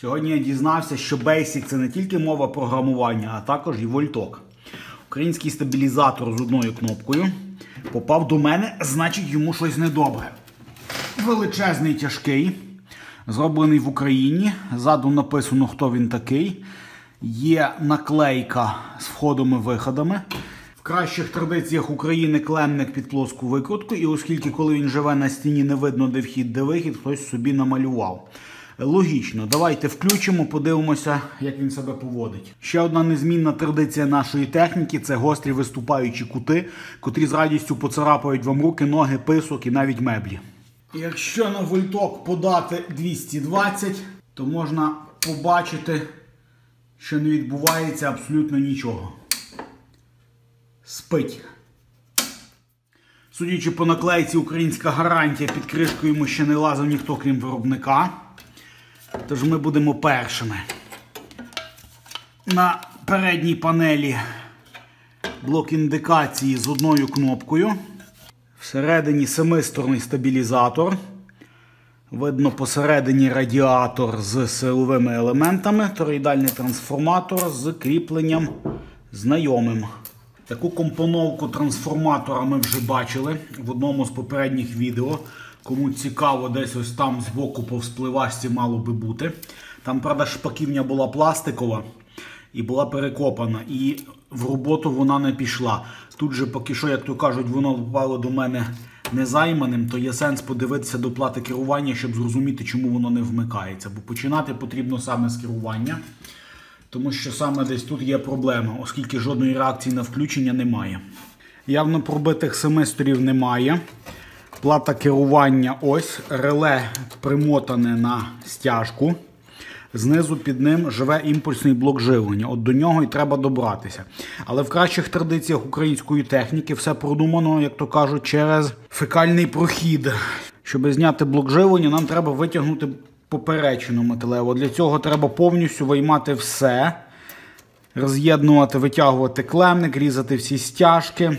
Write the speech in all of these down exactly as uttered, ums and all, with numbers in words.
Сьогодні я дізнався, що Basic – це не тільки мова програмування, а також і вольток. Український стабілізатор з одною кнопкою попав до мене, значить йому щось недобре. Величезний, тяжкий, зроблений в Україні, ззаду написано, хто він такий. Є наклейка з входами-виходами. В кращих традиціях України клемник під плоску викрутку, і оскільки коли він живе на стіні не видно де вхід, де вихід, хтось собі намалював. Логічно. Давайте включимо, подивимося, як він себе поводить. Ще одна незмінна традиція нашої техніки – це гострі виступаючі кути, котрі з радістю поцарапають вам руки, ноги, писок і навіть меблі. Якщо на вольток подати двісті двадцять, то можна побачити, що не відбувається абсолютно нічого. Спить. Судячи по наклейці, українська гарантія, під кришкою йому ще не лазив ніхто, крім виробника. Тож ми будемо першими. На передній панелі блок індикації з одною кнопкою. Всередині семисторний стабілізатор. Видно посередині радіатор з силовими елементами. Тороїдальний трансформатор з кріпленням знайомим. Таку компоновку трансформатора ми вже бачили в одному з попередніх відео. Кому цікаво, десь ось там збоку по вспливашці мало би бути. Там, правда, шпаківня була пластикова і була перекопана. І в роботу вона не пішла. Тут же поки що, як то кажуть, воно впало до мене незайманим, то є сенс подивитися до плати керування, щоб зрозуміти, чому воно не вмикається. Бо починати потрібно саме з керування. Тому що саме десь тут є проблема, оскільки жодної реакції на включення немає. Явно пробитих семисторів немає. Плата керування ось, реле примотане на стяжку. Знизу під ним живе імпульсний блок живлення. От до нього і треба добратися. Але в кращих традиціях української техніки все продумано, як то кажуть, через фекальний прохід. Щоб зняти блок живлення, нам треба витягнути поперечину металеву. Для цього треба повністю виймати все. Роз'єднувати, витягувати клемник, різати всі стяжки.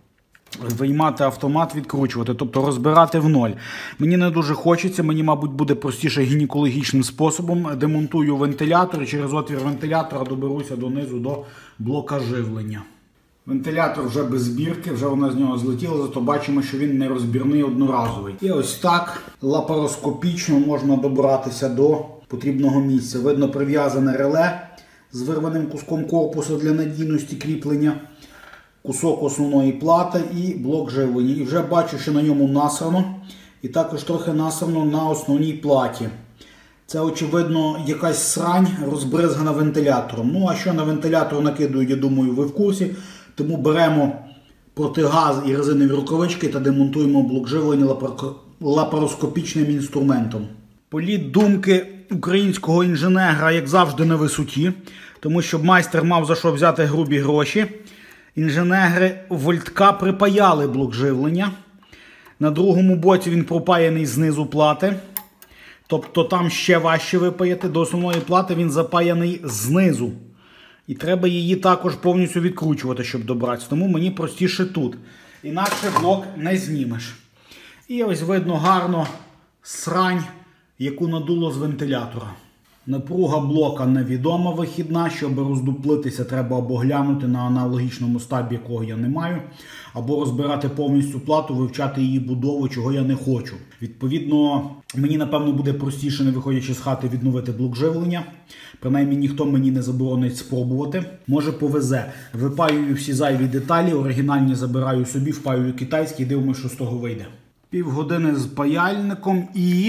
Виймати автомат, відкручувати, тобто розбирати в ноль. Мені не дуже хочеться, мені, мабуть, буде простіше гінекологічним способом. Демонтую вентилятор і через отвір вентилятора доберуся донизу до блока живлення. Вентилятор вже без збірки, вже вона з нього злетіла, зато бачимо, що він нерозбірний, одноразовий. І ось так лапароскопічно можна добратися до потрібного місця. Видно прив'язане реле з вирваним куском корпусу для надійності кріплення. Кусок основної плати і блок живлення. І вже бачу, що на ньому насрано. І також трохи насрано на основній платі. Це, очевидно, якась срань розбризгана вентилятором. Ну, а що на вентилятор накидують, я думаю, ви в курсі. Тому беремо протигаз і резинові рукавички та демонтуємо блок живлення лапароскопічним інструментом. Політ думки українського інженера, як завжди, на висоті. Тому що майстер мав за що взяти грубі гроші. Інженери вольтка припаяли блок живлення. На другому боці він пропаяний знизу плати. Тобто там ще важче випаяти. До основної плати він запаяний знизу. І треба її також повністю відкручувати, щоб добратися. Тому мені простіше тут. Інакше блок не знімеш. І ось видно гарно срань, яку надуло з вентилятора. Напруга блока невідома вихідна, щоб роздуплитися, треба або глянути на аналогічному стабі, якого я не маю, або розбирати повністю плату, вивчати її будову, чого я не хочу. Відповідно, мені, напевно, буде простіше, не виходячи з хати, відновити блок живлення. Принаймні, ніхто мені не заборонить спробувати. Може, повезе. Випаюю всі зайві деталі, оригінальні забираю собі, впаюю китайські і дивимося, що з того вийде. Півгодини з паяльником і...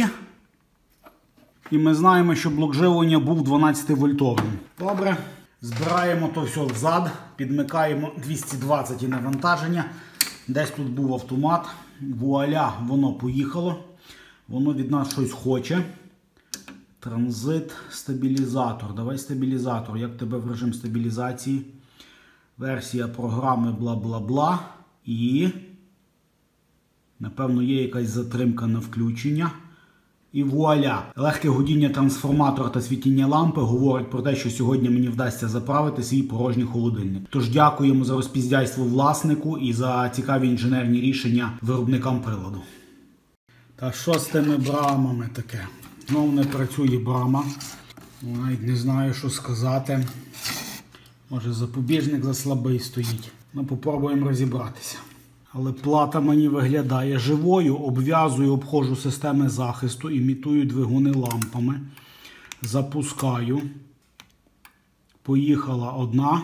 І ми знаємо, що блок живлення був дванадцятивольтовим. Добре. Збираємо то все взад, підмикаємо двісті двадцять і навантаження. Десь тут був автомат. Вуаля, воно поїхало. Воно від нас щось хоче. Транзит, стабілізатор. Давай стабілізатор. Як тебе в режим стабілізації? Версія програми бла-бла-бла. І, напевно, є якась затримка на включення. І вуаля! Легке гудіння трансформатора та світіння лампи говорить про те, що сьогодні мені вдасться заправити свій порожній холодильник. Тож дякуємо за розпіздяйство власнику і за цікаві інженерні рішення виробникам приладу. Та що з тими брамами таке? Знову не працює брама. Навіть не знаю, що сказати. Може, запобіжник за слабий стоїть. Ну, попробуємо розібратися. Але плата мені виглядає живою. Обв'язую, обходжу системи захисту, імітую двигуни лампами. Запускаю. Поїхала одна,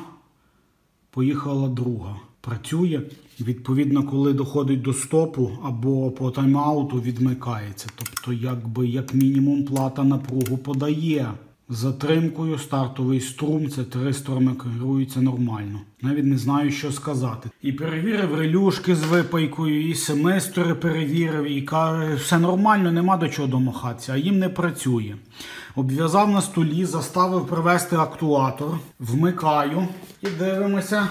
поїхала друга. Працює. Відповідно, коли доходить до стопу або по тайм-ауту, відмикається. Тобто, якби, як мінімум, плата напругу подає. З затримкою стартовий струм, це три сторони керуються нормально. Навіть не знаю, що сказати. І перевірив релюшки з випайкою, і семистори перевірив, і каже, все нормально, нема до чого домахатися, а їм не працює. Обв'язав на столі, заставив привести актуатор, вмикаю і дивимося,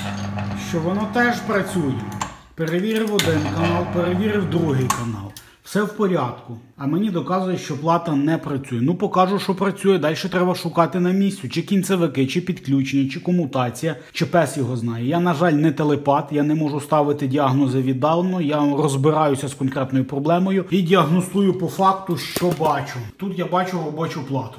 що воно теж працює. Перевірив один канал, перевірив другий канал. Все в порядку. А мені доказує, що плата не працює. Ну, покажу, що працює. Далі треба шукати на місці. Чи кінцевики, чи підключення, чи комутація, чи пес його знає. Я, на жаль, не телепат. Я не можу ставити діагнози віддалено. Я розбираюся з конкретною проблемою і діагностую по факту, що бачу. Тут я бачу робочу плату.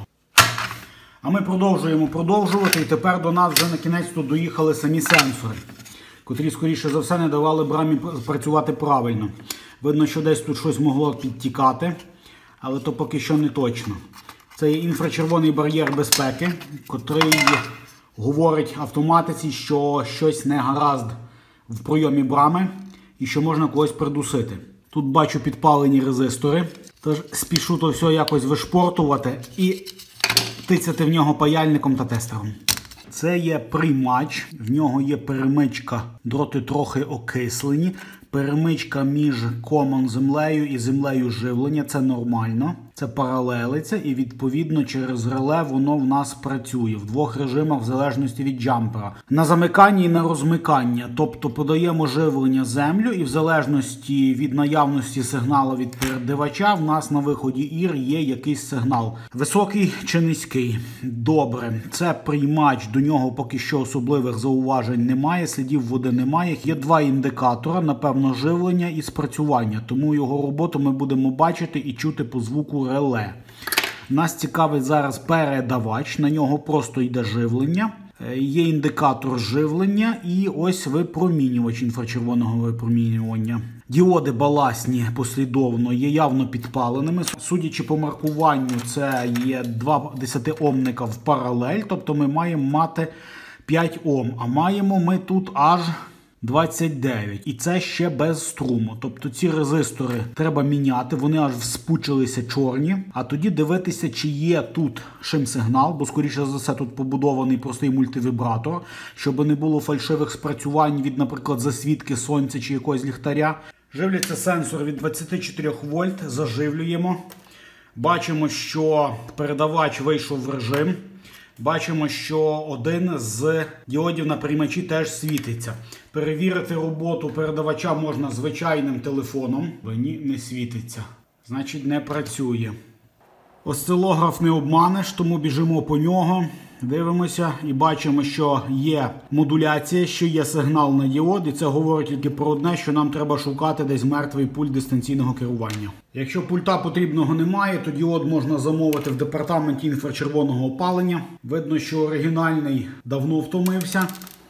А ми продовжуємо продовжувати. І тепер до нас вже на кінець тут доїхали самі сенсори, котрі, скоріше за все, не давали брамі працювати правильно. Видно, що десь тут щось могло підтікати, але то поки що не точно. Це є інфрачервоний бар'єр безпеки, котрий говорить автоматиці, що щось не гаразд в пройомі брами і що можна когось придусити. Тут бачу підпалені резистори, тож спішу то все якось вишпортувати і тицяти в нього паяльником та тестером. Це є приймач, в нього є перемичка, дроти трохи окислені, перемичка між комом землею і землею живлення, це нормально, це паралелиться і відповідно через реле воно в нас працює в двох режимах в залежності від джампера. На замикання і на розмикання, тобто подаємо живлення землю і в залежності від наявності сигналу від передавача в нас на виході ір є якийсь сигнал. Високий чи низький? Добре, це приймач, до нього поки що особливих зауважень немає, слідів води немає. Є два індикатора, напевно, живлення і спрацювання, тому його роботу ми будемо бачити і чути по звуку реле. Нас цікавить зараз передавач, на нього просто йде живлення. Є індикатор живлення і ось випромінювач інфрачервоного випромінювання. Діоди баласні послідовно є явно підпаленими. Судячи по маркуванню, це є два десятиомника в паралель, тобто ми маємо мати п'ять ом, а маємо ми тут аж двадцять дев'ять. І це ще без струму. Тобто ці резистори треба міняти, вони аж вспучилися чорні. А тоді дивитися, чи є тут шим-сигнал, бо скоріше за все тут побудований простий мультивібратор, щоб не було фальшивих спрацювань від, наприклад, засвітки сонця чи якогось ліхтаря. Живляться сенсор від двадцяти чотирьох вольт, заживлюємо. Бачимо, що передавач вийшов в режим. Бачимо, що один з діодів на приймачі теж світиться. Перевірити роботу передавача можна звичайним телефоном. Ні, не світиться. Значить, не працює. Осцилограф не обманеш, тому біжимо по нього. Дивимося і бачимо, що є модуляція, що є сигнал на діод, і це говорить тільки про одне, що нам треба шукати десь мертвий пульт дистанційного керування. Якщо пульта потрібного немає, то діод можна замовити в департаменті інфрачервоного опалення. Видно, що оригінальний давно втомився.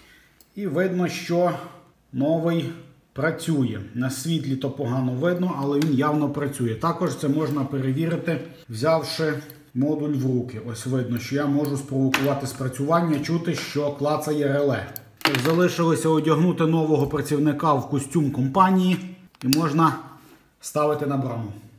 І видно, що новий працює. На світлі то погано видно, але він явно працює. Також це можна перевірити, взявши модуль в руки. Ось видно, що я можу спровокувати спрацювання, чути, що клацає реле. Залишилося одягнути нового працівника в костюм компанії і можна ставити на браму.